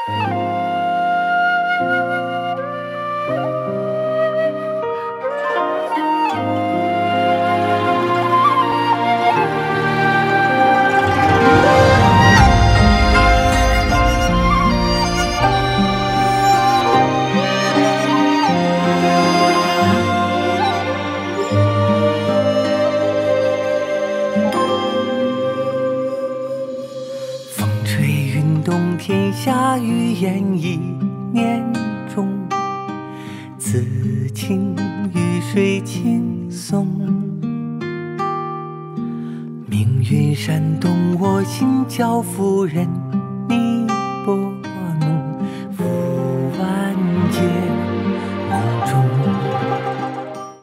风吹云动，天下雨烟一念中，此情雨水轻松。命运煽动我心，交付人